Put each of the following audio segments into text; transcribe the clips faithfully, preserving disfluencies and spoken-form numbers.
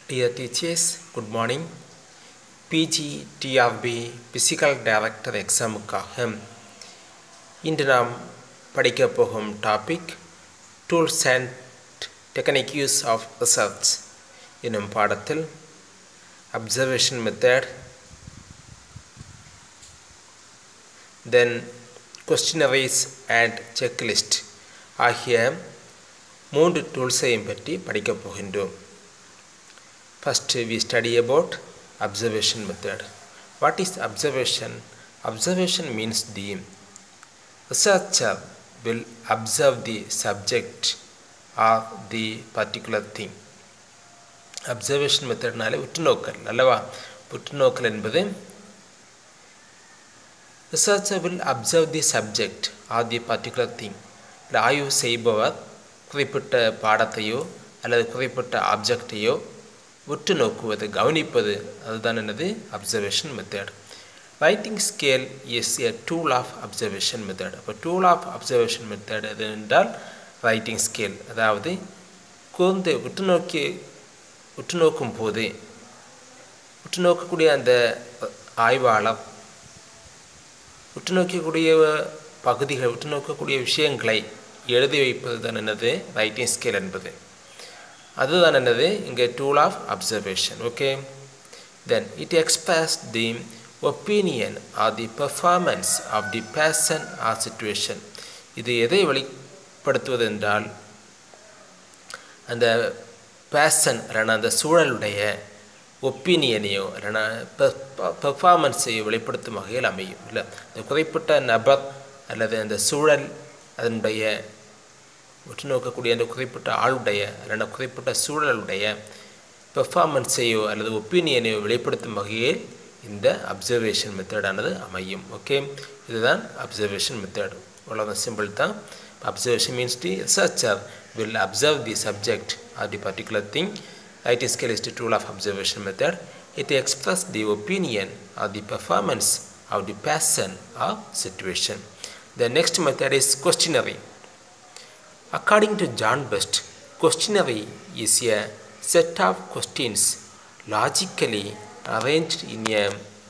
Dear teachers, good morning. P G T R B Physical Director எக்ஸாமுக்காக இன்று நாம் படிக்க போகும் topic tools and technique use of research என்னும் பாடத்தில் observation method, then questionnaires and checklist ஆகிய மூன்று டூல்ஸையும் பற்றி படிக்கப் போகின்றோம். First, we study about observation method. What is observation? Observation means the researcher will observe the subject or the particular thing. Observation method நாலே உற்றுநோக்கல் அல்லவா? உற்றுநோக்கல் என்பது researcher will observe the subject or the particular thing. ஆய்வு செய்பவர் குறிப்பிட்ட பாடத்தையோ அல்லது குறிப்பிட்ட ஆப்ஜெக்டையோ உற்று நோக்குவது, கவனிப்பது, அதுதான் என்னது observation method. Rating scale is a tool of observation method. அப்போ டூல் ஆஃப் அப்சர்வேஷன் மெத்தட் எது என்றால் ரைட்டிங் ஸ்கேல். அதாவது கூர்ந்து உற்று நோக்கி உற்று நோக்கும் போது உற்று நோக்கக்கூடிய அந்த ஆய்வாளர் உற்று நோக்கக்கூடிய பகுதிகள், உற்று நோக்கக்கூடிய விஷயங்களை எழுதி வைப்பது தான் என்னது ரைட்டிங் ஸ்கேல் என்பது. அதுதான் என்னது இங்கே tool of observation. Okay, then it express the opinion or the performance of the person or situation. இது எதை வெளிப்படுத்துவது என்றால் அந்த பர்சன் இல்லைனா அந்த சூழலுடைய ஒப்பீனியனையோ இல்லைனா பெர்ஃபார்மன்ஸையோ வெளிப்படுத்தும் வகையில் அமையும். இல்லை, இந்த குறிப்பிட்ட நபர் அல்லது அந்த சூழல் அதனுடைய உற்று நோக்கக்கூடிய அந்த குறிப்பிட்ட ஆளுடைய அல்லது குறிப்பிட்ட சூழலுடைய பெர்ஃபார்மன்ஸையோ அல்லது ஒப்பீனியனையோ வெளிப்படுத்தும் வகையில் இந்த அப்சர்வேஷன் மெத்தடானது அமையும். ஓகே, இதுதான் அப்சர்வேஷன் மெத்தட். அவ்வளோதான், சிம்பிள் தான். Observation means the researcher will observe the subject or the particular thing. Writing scale is the tool of observation method. It expresses the opinion or the performance of the person or situation. The next method is questionary. According to John Best, questionary is a set of questions logically arranged in a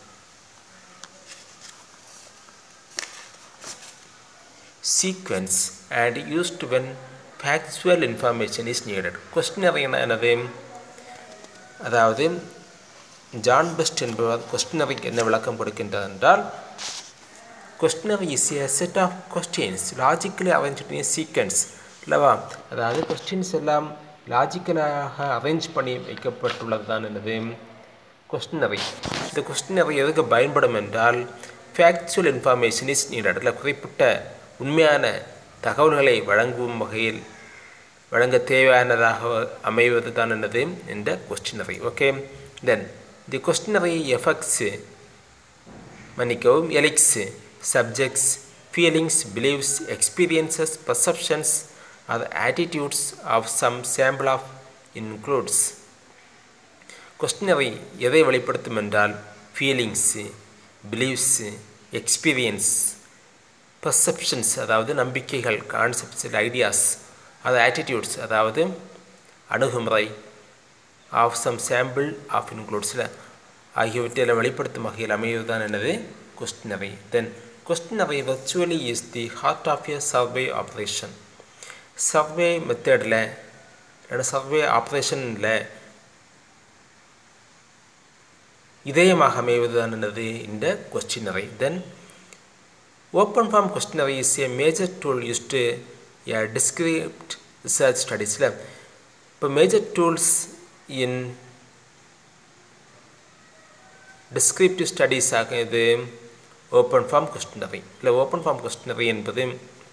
sequence and used when factual information is needed. Questionary என்னது? அதாவது John best என்பவர் கொஸ்டினரிக்கு என்ன விளக்கம் கொடுக்கின்றார் என்றால், questionnaire is a set of questions logically arrange in sequence அல்லவா? அதாவது questions எல்லாம் லாஜிக்கலாக அரேஞ்ச் பண்ணி வைக்கப்பட்டுள்ளது தான் என்னது கொஸ்டினரி. இந்த கொஸ்டினரி எதுக்கு பயன்படும் என்றால் ஃபேக்சுவல் இன்ஃபர்மேஷன் இஸ் நீடட். இல்லை, குறிப்பிட்ட உண்மையான தகவல்களை வழங்கும் வகையில் வழங்க தேவையானதாக அமைவது தான் என்னது இந்த questionnaire. Okay, then the questionnaire effects மன்னிக்கவும் elicits subjects, feelings, beliefs, experiences, perceptions or attitudes of some sample of includes. Questionary எதை வெளிப்படுத்தும் என்றால் ஃபீலிங்ஸ், பிலீவ்ஸ், எக்ஸ்பீரியன்ஸ், பர்செப்ஷன்ஸ் அதாவது நம்பிக்கைகள், கான்செப்ட்ஸ், ஐடியாஸ், அது ஆட்டிடியூட்ஸ் அதாவது அணுகுமுறை, ஆஃப் சம் சாம்பிள் ஆஃப் இன்க்ளூட்ஸில் ஆகியவற்றையெல்லாம் வெளிப்படுத்தும் வகையில் அமைவதுதான் என்னது questionary. Then questionary virtually is the heart of a survey operation. Survey மெத்தடில் இல்லைன்னா சர்வே ஆப்ரேஷனில் இதயமாக அமைவது தான் என்னது இந்த questionary. Then open form questionary is a major tool used to a discrete research studiesல. இப்போ major tools in descriptive studies ஆக இது ஓப்பன் ஃபார்ம் கொஸ்டினரி. இல்லை, ஓப்பன் ஃபார்ம் கொஸ்டினரி என்பது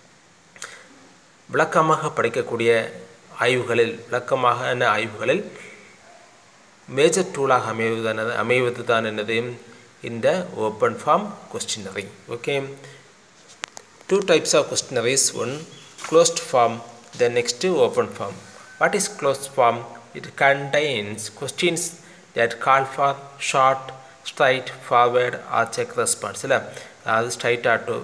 விளக்கமாக படிக்கக்கூடிய ஆய்வுகளில் விளக்கமான ஆய்வுகளில் மேஜர் டூலாக அமைவது அமைவது தான் என்னது இந்த open form questionnaire. Okay, two types of questionnaires, one closed form, then next open form. What is closed form? It contains questions that call for short straight forward or check response. இல்லை, அதாவது ஸ்ட்ரைட்டாக to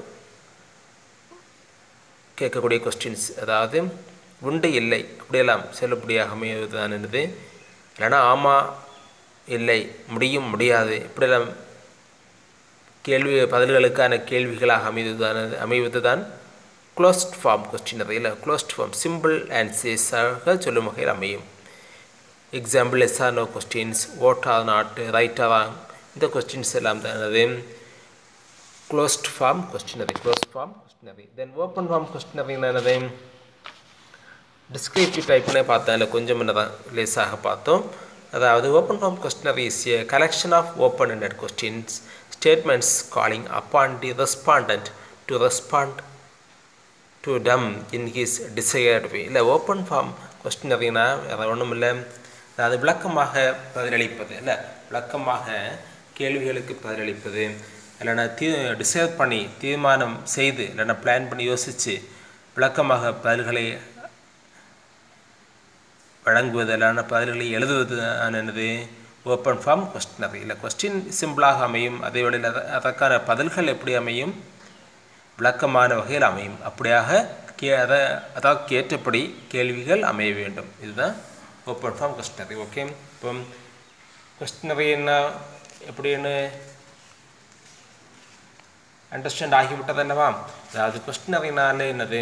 கேட்கக்கூடிய questions, அதாவது உண்டு இல்லை அப்படியெல்லாம் செல்லுபடியாக அமைவதுதான் என்னது இல்லைனா ஆமாம் இல்லை முடியும் முடியாது இப்படிலாம் கேள்வி பதில்களுக்கான கேள்விகளாக அமைவதுதான் அமைவது தான் க்ளோஸ்ட் ஃபார்ம் கொஸ்டினரி இல்லை க்ளோஸ்ட் ஃபார்ம் சிம்பிள் ஆன்சர்ஸாக சொல்லும் வகையில் அமையும். Example yes or no questions, what or not, right or wrong, இந்த கொஸ்டின்ஸ் எல்லாம் தானது closed form questionnaire. Closed form questionnaire. Then open form questionnaire என்னது டிஸ்கிரிப்டிவ் டைப்னே பார்த்தோம், இல்லை கொஞ்சம் என்னதான் லேஸாக பார்த்தோம். அதாவது open form questionnaire is a collection of open ended questions statements calling upon the respondent to respond to them in his desired வே. இல்லை ஓப்பன் ஃபார்ம் கொஸ்டினரினா வேறு ஒன்றும் இல்லை, அதாவது விளக்கமாக பதிலளிப்பது, இல்லை விளக்கமாக கேள்விகளுக்கு பதிலளிப்பது, இல்லைன்னா தீ டிசைட் பண்ணி தீர்மானம் செய்து இல்லைன்னா பிளான் பண்ணி யோசித்து விளக்கமாக பதில்களை வழங்குவது, இல்லைன்னா பதில்களை எழுதுவது என்னது ஓப்பன் ஃபார்ம் கொஸ்டினரி. இல்லை கொஸ்டின் சிம்பிளாக அமையும், அதே வேளையில் அதற்கான பதில்கள் எப்படி அமையும் விளக்கமான வகையில் அமையும். அப்படியாக கே அதை அதாவது ஏற்றபடி கேள்விகள் அமைய வேண்டும். இதுதான் ஓப்பன் ஃபார்ம் கொஸ்டினரி. ஓகே, இப்போ கொஸ்டினரி என்ன எப்படின்னு அண்டர்ஸ்டாண்ட் ஆகிவிட்டது அல்லவா? அதாவது கொஸ்டினரினால என்னது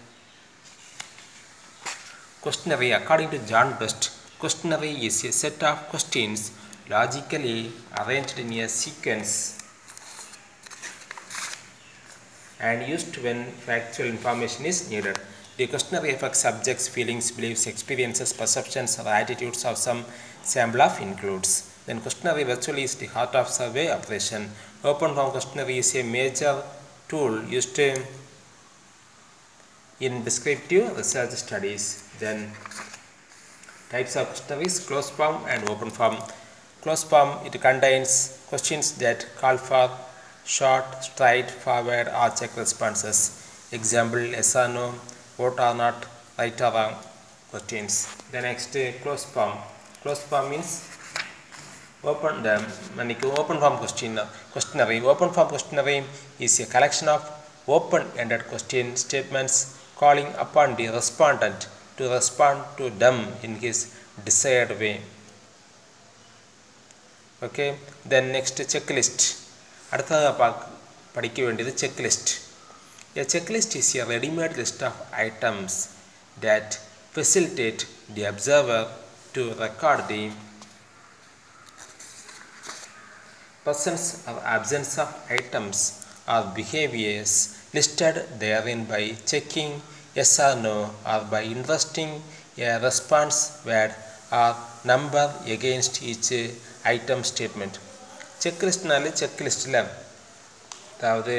questionnaire according to John Best, questionnaire is a set of questions logically arranged in a sequence and used when factual information is needed. The questionnaire affects subjects' feelings, beliefs, experiences, perceptions, or attitudes of some sample of includes. Then questionnaire virtually is the heart of survey operation. Open form questionnaire is a major tool used to in descriptive research studies. Then types of questionnaires: closed form and open form. Closed form, it contains questions that call for short, straightforward or check responses. Example: yes or no, what or not, right or wrong questions. The next uh, closed form. Closed form means open the maniku open form question questionnaire. Open form questionnaire is a collection of open-ended question statements calling upon the respondent to respond to them in his desired way. Okay, then next checklist. அடுத்ததாக பார்க்க படிக்க வேண்டியது checklist. A checklist is a ready-made list of items that facilitate the observer to record the presence or absence of items or behaviors listed therein by checking yes or no or by investing a response word or number against each item statement. செக்லிஸ்ட்னாலே செக்லிஸ்ட்டில் அதாவது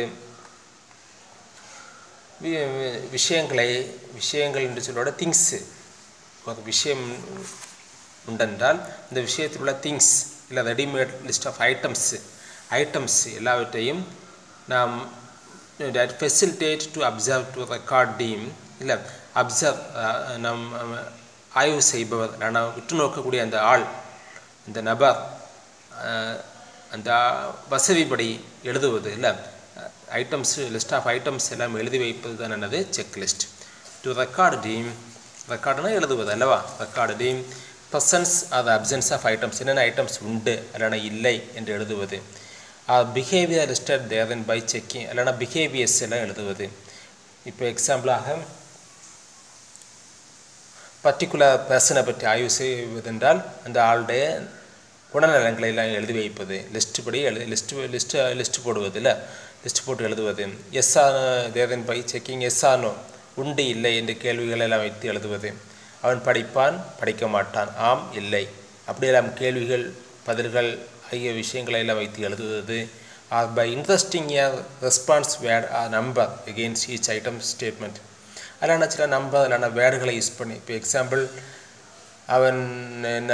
விஷயங்களை விஷயங்கள் என்று சொல்லோட things ஒரு விஷயம் உண்டென்றால் இந்த விஷயத்தில் உள்ள things இல்லை readymade list of items items எல்லாவற்றையும் நாம் that facilitate to observe to record deem இல்லை அப்சர்வ் நம் ஆய்வு செய்பவர் நான் உற்று நோக்கக்கூடிய அந்த ஆள் இந்த நபர் அந்த வசதிப்படி எழுதுவது இல்லை ஐட்டம்ஸ் லிஸ்ட் ஆஃப் ஐட்டம்ஸ் எல்லாம் எழுதி வைப்பது தான் என்னது செக்லிஸ்ட். டு ரெக்கார்டு டீம் ரெக்கார்டுனா எழுதுவது அல்லவா? Record them presence or absence of items என்னென்ன ஐட்டம்ஸ் உண்டு இல்லைனா இல்லை என்று எழுதுவது. Behaviour listed therein by checking இல்லைனா பிஹேவியர்ஸ் எல்லாம் எழுதுவது. இப்போ எக்ஸாம்பிளாக பர்டிகுலர் பர்சனை பற்றி ஆய்வு செய்வதென்றால் அந்த ஆளுடைய குணநலங்களை எல்லாம் எழுதி வைப்பது, லிஸ்ட்டு படி எழுதி லிஸ்ட்டு லிஸ்ட்டு லிஸ்ட்டு போடுவது இல்லை லிஸ்ட்டு போட்டு எழுதுவது. Yes or therein by checking yes ஆனோ உண்டு இல்லை என்ற கேள்விகளை எல்லாம் வைத்து எழுதுவது. அவன் படிப்பான் படிக்க மாட்டான் ஆம் இல்லை அப்படியெல்லாம் கேள்விகள் பதில்கள் ஆகிய விஷயங்களை எல்லாம் வைத்து எழுதுவது. Or by interesting a response word or number against each item statement இல்லைன்னா சில நம்பர் இல்லைன்னா வேர்டுகளை யூஸ் பண்ணி இப்போ எக்ஸாம்பிள் அவன் என்ன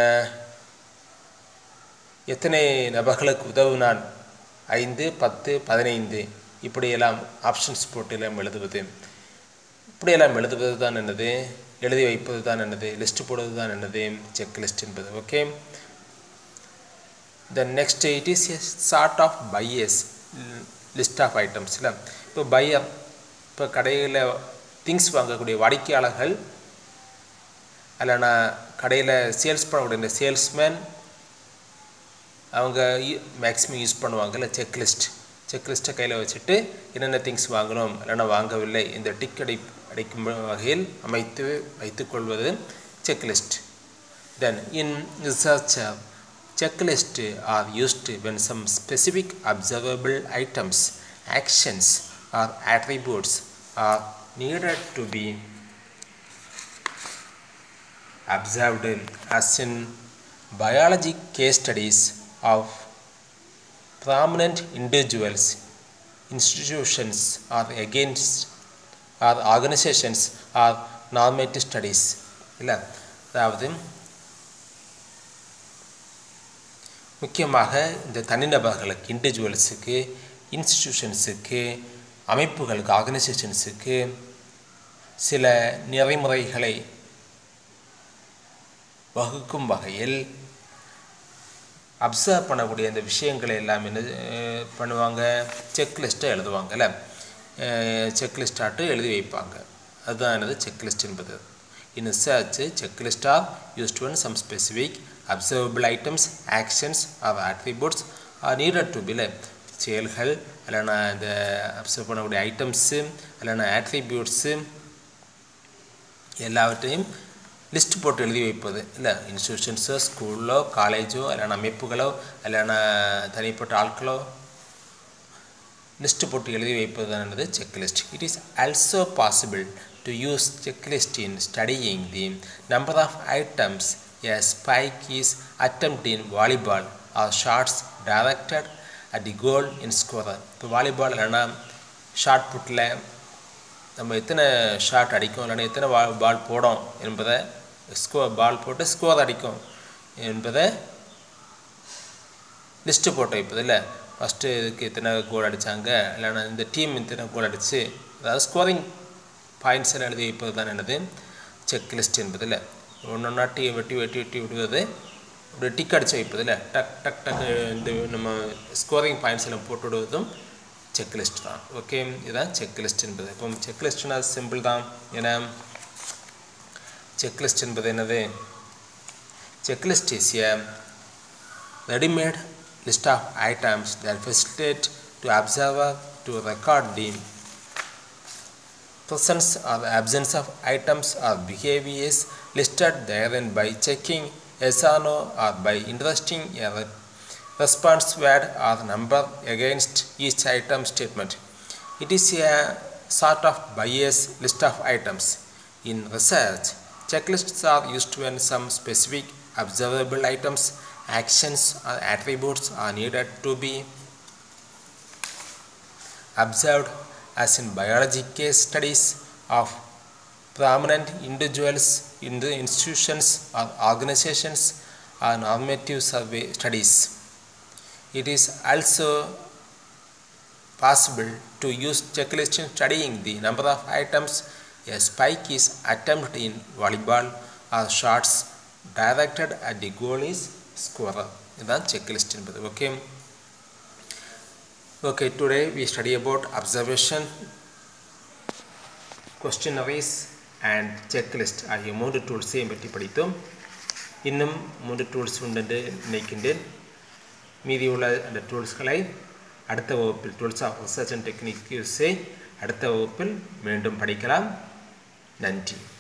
எத்தனை நபர்களுக்கு உதவுனான் ஐந்து பத்து பதினைந்து இப்படியெல்லாம் ஆப்ஷன்ஸ் போட்டு எல்லாம் எழுதுவது. இப்படியெல்லாம் எழுதுவது தான் என்னது எழுதி வைப்பது தான் என்னது லிஸ்ட்டு போடுவது தான் என்னது செக் லிஸ்ட் என்பது. Okay, then next it is a sort of buyers list of items இல்லை. இப்போ பையர் இப்போ கடையில் திங்ஸ் வாங்கக்கூடிய வாடிக்கையாளர்கள் அல்லனா கடையில் சேல்ஸ் பண்ணக்கூடிய சேல்ஸ்மேன் அவங்க மேக்ஸிமம் யூஸ் பண்ணுவாங்கல்ல செக்லிஸ்ட் செக்லிஸ்ட்டை கையில் வச்சுட்டு என்னென்ன திங்ஸ் வாங்கணும் இல்லைன்னா வாங்கவில்லை இந்த டிக் அடி அடிக்கும் வகையில் அமைத்து வைத்துக்கொள்வது checklist. Then in research checklists are used when some specific observable items, actions or attributes are needed to be observed, as in biology case studies of prominent individuals, institutions or against or organizations or normative studies. இல்லை அதாவது முக்கியமாக இந்த தனிநபர்களுக்கு இண்டிவிஜுவல்ஸுக்கு இன்ஸ்டிடியூஷன்ஸுக்கு அமைப்புகளுக்கு ஆர்கனைசேஷன்ஸுக்கு சில நெறிமுறைகளை வகுக்கும் வகையில் observe பண்ணக்கூடிய இந்த விஷயங்களை எல்லாம் என்ன பண்ணுவாங்க செக்லிஸ்ட்டை எழுதுவாங்கல்ல செக்லிஸ்டாட்டு எழுதி வைப்பாங்க. அதுதான் என்னது செக்லிஸ்ட் என்பது. In research, checklists are used when some specific observable items, actions or attributes are needed to be செயல்கள் இல்லைனா இந்த அப்சர்வ் பண்ணக்கூடிய ஐட்டம்ஸு இல்லைனா ஆட்ரிபியூட்ஸு எல்லாவற்றையும் லிஸ்ட் போட்டு எழுதி வைப்பது இல்லை. இன்ஸ்டியூஷன்ஸோ ஸ்கூலோ காலேஜோ இல்லைனா அமைப்புகளோ இல்லைனா தனிப்பட்ட ஆட்களோ லிஸ்ட் போட்டு எழுதி வைப்பது தான் என்னது checklist. It is also possible to use checklist in studying the number of items a spike is attempted in volleyball or shots directed at the goal in scorer. இப்போ வாலிபால் இல்லைன்னா ஷார்ட் புட்டில் நம்ம எத்தனை ஷாட் அடிக்கும் இல்லைன்னா எத்தனை பால் போடும் என்பதை ஸ்கோ பால் போட்டு ஸ்கோர் அடிக்கும் என்பதை லிஸ்ட்டு போட்டு வைப்பது இல்லை. ஃபஸ்ட்டு இதுக்கு எத்தனை கோல் அடித்தாங்க இல்லைன்னா இந்த டீம் எத்தனை கோல் அடித்து அதாவது ஸ்கோரிங் பாயிண்ட்ஸ் எல்லாம் எழுதி வைப்பது தான் என்னது செக்லிஸ்ட் என்பதில். ஒன்று ஒன்றா டீ வெட்டி வெட்டி வெட்டி விடுவது இப்படி டிக் அடித்து வைப்பது இல்லை. டக் டக் டக் இந்த நம்ம ஸ்கோரிங் பாயிண்ட்ஸ் எல்லாம் போட்டு விடுவதும் செக்லிஸ்ட் தான். ஓகே, இதுதான் செக்லிஸ்ட் என்பது. இப்போ செக்லிஸ்ட்னா சிம்பிள் தான். ஏன்னா செக்லிஸ்ட் என்பது என்னது checklist is a readymade list of items that facilitate to observer to record the presence or absence of items or behaviors listed therein by checking yes or no or by interesting a response word or number against each item statement. It is a sort of bias list of items. In research, checklists are used when some specific observable items, actions or attributes are needed to be observed, as in biology case studies of prominent individuals in the institutions or organizations or normative survey studies. It is also possible to use checklist in studying the number of items a spike is attempted in volleyball or shots directed at the goal is scorer. இதுதான் checklist என்பது. Okay Okay, today we study about observation, questionnaires and checklist ஆகிய மூன்று டூல்ஸையும் பற்றி படித்தோம். இன்னும் மூன்று tools உண்டு நினைக்கின்றேன். மீதி உள்ள அந்த டூல்ஸ்களை அடுத்த வகுப்பில் டூல்ஸ் ஆஃப் ரிசர்ச் அண்ட் டெக்னிக்ஸை அடுத்த வகுப்பில் மீண்டும் படிக்கலாம். நன்றி.